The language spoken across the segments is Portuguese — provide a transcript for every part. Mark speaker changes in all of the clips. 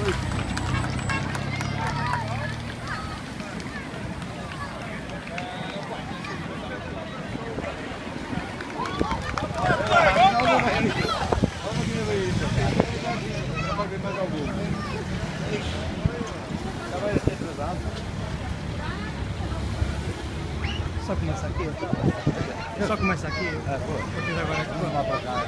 Speaker 1: Só começa aqui? Só começa aqui?
Speaker 2: É, pô.
Speaker 1: Porque agora é que
Speaker 2: Vamos lá para cá.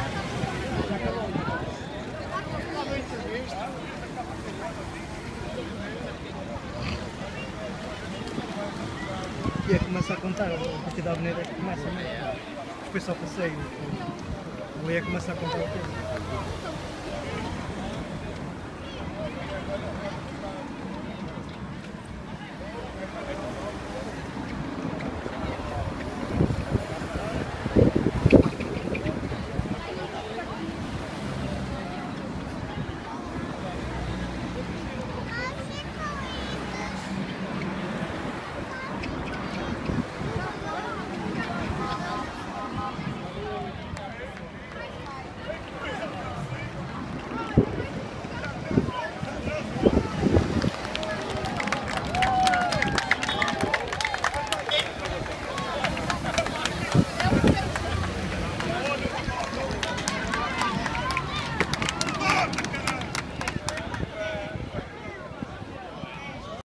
Speaker 1: E é que começa a contar, a partir da avenida é que começa mesmo. Depois só passeio. O E começa a contar o tempo.